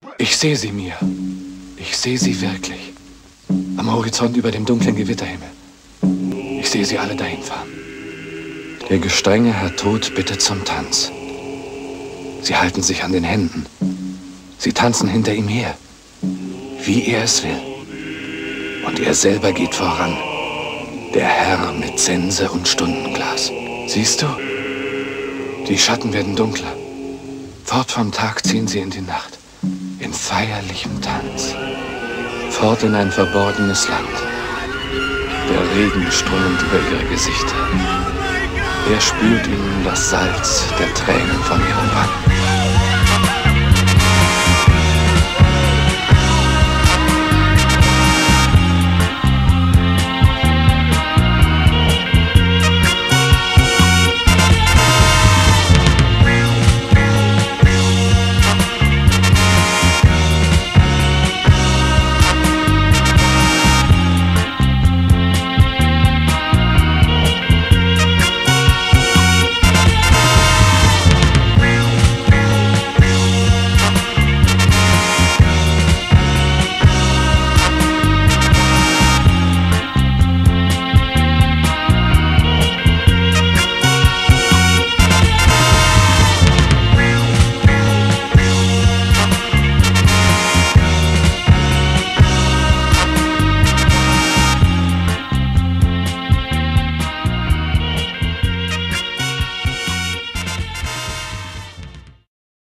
Ich sehe sie, Mia. Ich sehe sie wirklich. Am Horizont über dem dunklen Gewitterhimmel. Ich sehe sie alle dahin fahren. Der gestrenge Herr Tod bittet zum Tanz. Sie halten sich an den Händen. Sie tanzen hinter ihm her, wie er es will. Und er selber geht voran. Der Herr mit Sense und Stundenglas. Siehst du? Die Schatten werden dunkler. Fort vom Tag ziehen sie in die Nacht. In feierlichem Tanz. Fort in ein verborgenes Land. Der Regen strömt über ihre Gesichter. Er spült ihnen das Salz der Tränen von ihren Wangen.